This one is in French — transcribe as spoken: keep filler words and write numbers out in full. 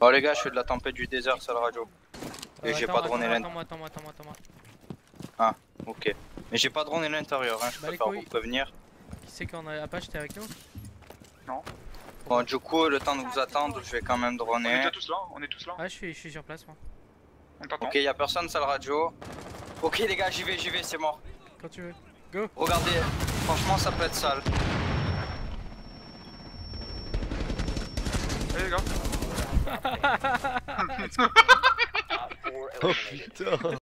Oh les gars, je fais de la tempête du désert, seule radio. Et Euh, j'ai attends, pas droné attends, l'intérieur. attends-moi, attends-moi, attends-moi. Ah, ok. Mais j'ai pas droné l'intérieur, hein, je Bah, les préfère couilles. vous prévenir. Qui c'est qu'on a Apache, t'es avec nous? Non. Bon, du coup, le temps de vous attendre, je vais quand même On est droner. déjà tous là, on est tous là. Ah, je suis, je suis sur place moi. On t'attend. Ok, y'a personne, seule radio. Ok les gars, j'y vais, j'y vais, c'est mort. Quand tu veux. Go. Regardez, franchement, ça peut être sale. Allez les gars. Oh putain.